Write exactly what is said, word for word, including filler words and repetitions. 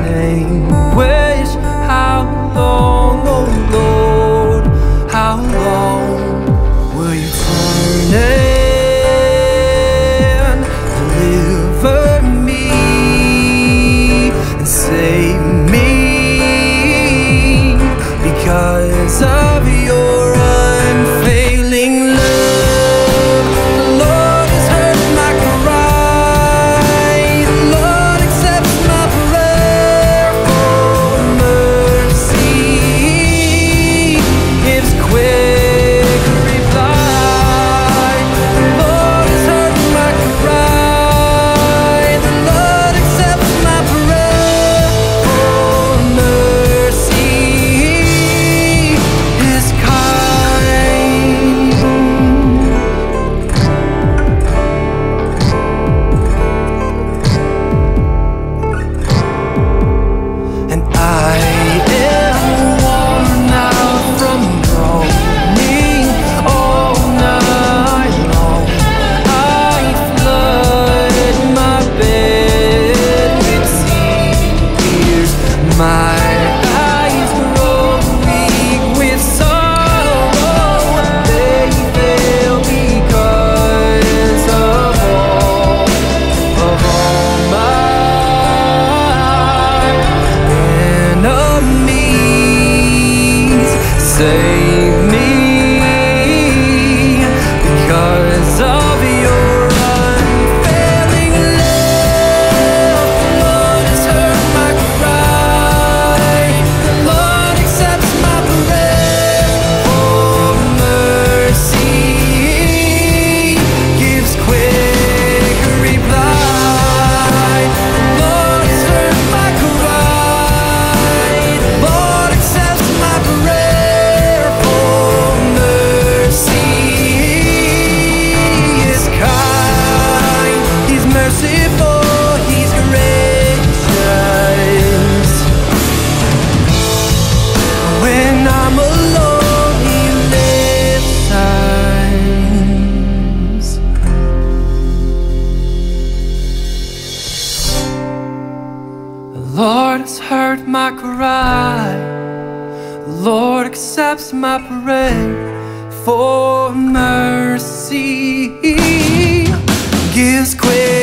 anguish. How long, oh Lord, how long will you turn and deliver me and save me because of your unfailing love? The Lord has heard my cry. The Lord accepts my prayer for mercy. Gives quick reply. The Lord has heard my cry. The Lord accepts my prayer for mercy. Is kind. And I am worn out from groaning all night long. I flood my bed with tears. My eyes grow weak with sorrow. They fail because of all, of all my enemies. Save me because of your unfailing love. The Lord has heard my cry. The Lord accepts my prayer for mercy. Gives quick reply. The Lord has heard my cry. The Lord accepts my prayer for mercy. Is kind. He's merciful. He's gracious. When I'm alone, He listens. The Lord has heard my cry. The Lord accepts my prayer for mercy. Gives quick